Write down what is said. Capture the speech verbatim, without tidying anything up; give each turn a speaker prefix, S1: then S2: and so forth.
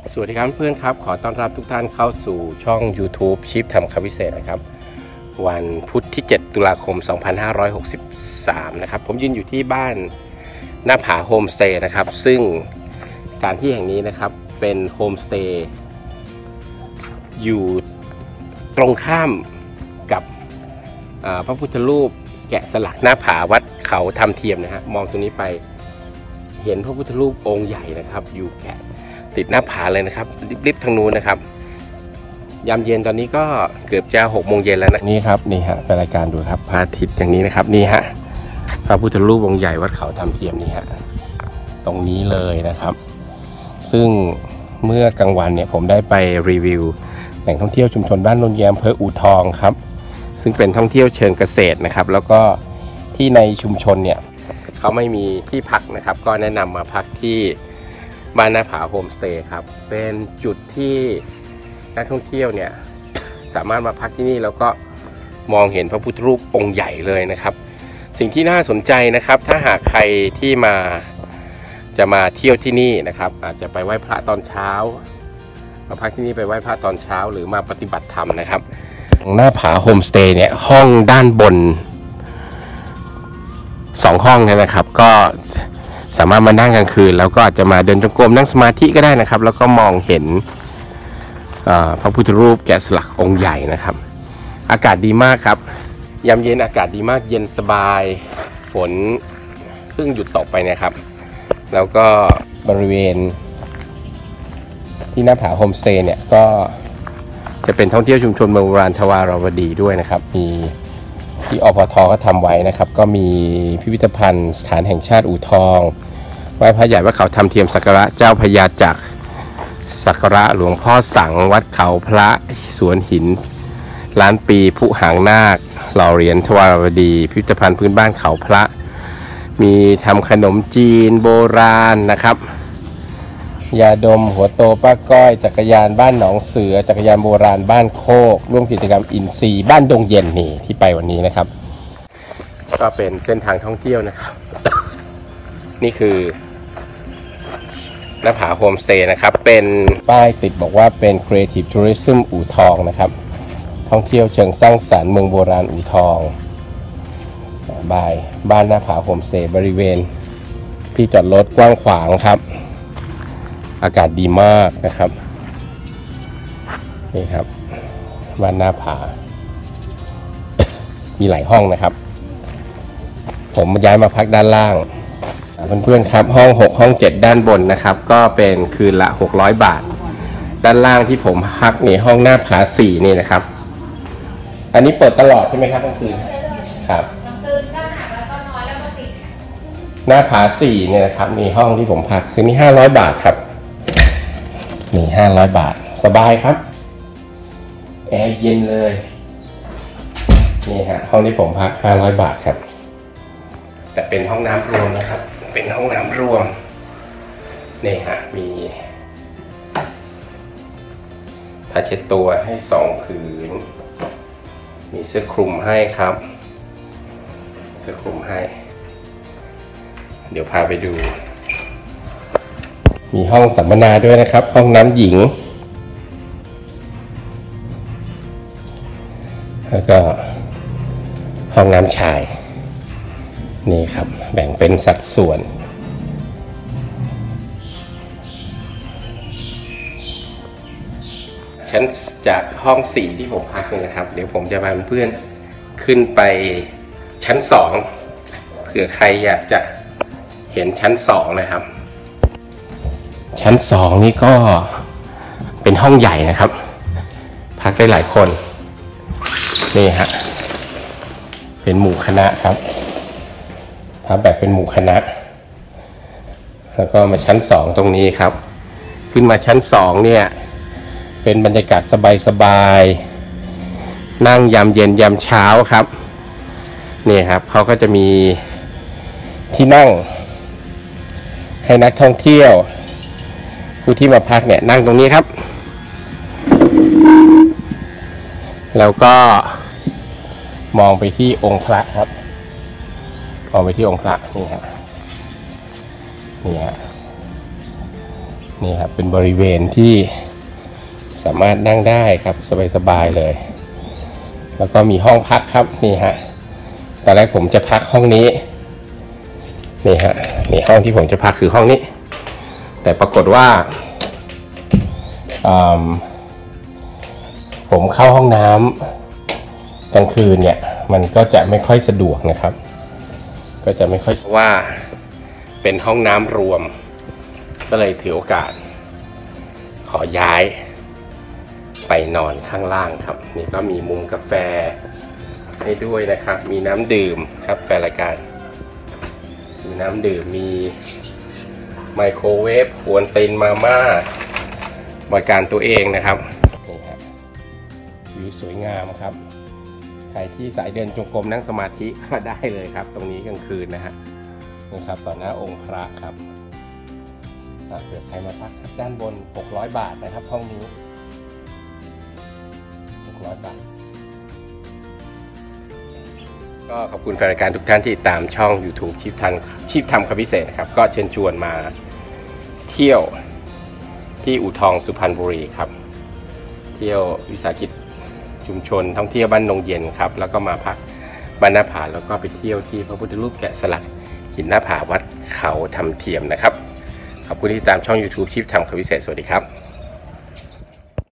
S1: สวัสดีครับเพื่อนครับขอต้อนรับทุกท่านเข้าสู่ช่อง YouTube ชิปทำคำพิเศษนะครับวันพุธที่เจ็ดตุลาคมสองพันห้าร้อยหกสิบสามนะครับผมยืนอยู่ที่บ้านหน้าผาโฮมสเตย์นะครับซึ่งสถานที่แห่งนี้นะครับเป็นโฮมสเตย์อยู่ตรงข้ามกับพระพุทธรูปแกะสลักหน้าผาวัดเขาธรรมเทียมนะฮะมองตรงนี้ไปเห็นพระพุทธรูปองค์ใหญ่นะครับอยู่แกะติดหน้าผาเลยนะครับริบๆทางนู้นนะครับยามเย็นตอนนี้ก็เกือบจะหกโมงเย็นแล้วนะนี่ครับนี่ฮะไปรายการดูครับพระอาทิตย์อย่างนี้นะครับนี่ฮะพระพุทธรูปองค์ใหญ่วัดเขาธรรมเทียมนี่ฮะตรงนี้เลยนะครับซึ่งเมื่อกลางวันเนี่ยผมได้ไปรีวิวแหล่งท่องเที่ยวชุมชนบ้านนนแยมอำเภออู่ทองครับซึ่งเป็นท่องเที่ยวเชิงเกษตรนะครับแล้วก็ที่ในชุมชนเนี่ยเขาไม่มีที่พักนะครับก็แนะนำมาพักที่บ้านหน้าผาโฮมสเตย์ครับเป็นจุดที่นักท่องเที่ยวเนี่ยสามารถมาพักที่นี่แล้วก็มองเห็นพระพุทธรูปองค์ใหญ่เลยนะครับสิ่งที่น่าสนใจนะครับถ้าหากใครที่มาจะมาเที่ยวที่นี่นะครับอาจจะไปไหว้พระตอนเช้ามาพักที่นี่ไปไหว้พระตอนเช้าหรือมาปฏิบัติธรรมนะครับหน้าผาโฮมสเตย์เนี่ยห้องด้านบนสองห้องเนี่ยนะครับก็สามารถมานั่งกลางคืนแล้วก็อาจจะมาเดินจงกรมนั่งสมาธิก็ได้นะครับแล้วก็มองเห็นพระพุทธรูปแกะสลักองค์ใหญ่นะครับอากาศดีมากครับยามเย็นอากาศดีมากเย็นสบายฝนเพิ่งหยุดตกไปนะครับแล้วก็บริเวณที่หน้าผาโฮมสเตย์เนี่ยก็จะเป็นท่องเที่ยวชุมชนเมืองโบราณทวารวดีด้วยนะครับมีที่อปทก็ทำไว้นะครับก็มีพิพิธภัณฑ์สถานแห่งชาติอู่ทองไหว้พระใหญ่วัดเขาธรรมเทียมสักการะเจ้าพญาจักรสักการะหลวงพ่อสังวัดเขาพระสวนหินล้านปีพุหางนาคหล่อเหรียญทวารวดีพิพิธภัณฑ์พื้นบ้านเขาพระมีทำขนมจีนโบราณนะครับยาดมหัวโตป้าก้อยจักรยานบ้านหนองเสือจักรยานโบราณบ้านโคกร่วมกิจกรรมอินทรีย์บ้านดงเย็นนี่ที่ไปวันนี้นะครับก็เป็นเส้นทางท่องเที่ยวนะครับ นี่คือหน้าผาโฮมสเตย์นะครับเป็นป้ายติดบอกว่าเป็น Creative Tourism อู่ทองนะครับท่องเที่ยวเชิงสร้างสรรค์เมืองโบราณอู่ทองบายบ้านหน้าผาโฮมสเตย์บริเวณที่จอดรถกว้างขวางครับอากาศดีมากนะครับนี่ครับบ้านหน้าผา มีหลายห้องนะครับผมย้ายมาพักด้านล่างเพื่อนๆครับห้องหกห้องเจ็ดด้านบนนะครับก็เป็นคืนละหกร้อยบาทด้านล่างที่ผมพักนี่ห้องหน้าผาสี่นี่นะครับอันนี้เปิดตลอดใช่ไหมครับกลางคืนครับหน้าผาสี่เนี่ยนะครับมีห้องที่ผมพักคืนนี้ห้าร้อยบาทครับนี่ห้าร้อยบาทสบายครับแอร์เย็นเลยนี่ฮะห้องที่ผมพักห้าร้อยบาทครับแต่เป็นห้องน้ำรวมนะครับเป็นห้องน้ำรวมนี่ฮะมีผ้าเช็ดตัวให้สองผืนมีเสื้อคลุมให้ครับเสื้อคลุมให้เดี๋ยวพาไปดูมีห้องสัมมนาด้วยนะครับห้องน้ำหญิงแล้วก็ห้องน้ำชายนี่ครับแบ่งเป็นสัดส่วนชั้นจากห้องสี่ที่ผมพักเนี่ยนะครับเดี๋ยวผมจะพาเพื่อนขึ้นไปชั้นสองเผื่อใครอยากจะเห็นชั้นสองนะครับชั้นสองนี่ก็เป็นห้องใหญ่นะครับพักได้หลายคนนี่ฮะเป็นหมู่คณะครับพักแบบเป็นหมู่คณะแล้วก็มาชั้นสองตรงนี้ครับขึ้นมาชั้นสองเนี่ยเป็นบรรยากาศสบายๆนั่งยามเย็นยามเช้าครับนี่ครับเขาก็จะมีที่นั่งให้นักท่องเที่ยวผู้ที่มาพักเนี่ยนั่งตรงนี้ครับแล้วก็มองไปที่องค์พระครับมองไปที่องค์พระนี่ฮะนี่ฮะนี่ครับเป็นบริเวณที่สามารถนั่งได้ครับสบายๆเลยแล้วก็มีห้องพักครับนี่ฮะตอนแรกผมจะพักห้องนี้นี่ฮะนี่ห้องที่ผมจะพักคือห้องนี้แต่ปรากฏว่าผมเข้าห้องน้ำกลางคืนเนี่ยมันก็จะไม่ค่อยสะดวกนะครับก็จะไม่ค่อยว่าเป็นห้องน้ำรวมก็เลยถือโอกาสขอย้ายไปนอนข้างล่างครับนี่ก็มีมุมกาแฟให้ด้วยนะครับมีน้ำดื่มครับแฟนรายการมีน้ำดื่มมีไมโครเวฟหวนตินมาม่าบริการตัวเองนะครับนี่ฮะวิวสวยงามครับใครที่สายเดินจงกรมนั่งสมาธิก็ได้เลยครับตรงนี้กลางคืนนะฮะนะครับต่อหน้าองค์พระครับเผื่อใครมาพักด้านบนหกร้อยบาทนะครับห้องนี้หกร้อยบาทก็ขอบคุณแฟนรายการทุกท่านที่ตามช่อง YouTube ชีพทันชีพทำคำพิเศษนะครับก็เชิญชวนมาเที่ยวที่อู่ทองสุพรรณบุรีครับเที่ยววิสาหกิจชุมชนท่องเที่ยวบ้านนงเย็นครับแล้วก็มาพักบ้านหน้าผาแล้วก็ไปเที่ยวที่พระพุทธรูปแกะสลักหินหน้าผาวัดเขาทำเทียมนะครับขอบคุณที่ตามช่อง YouTube ชีพทำคำพิเศษสวัสดีครับ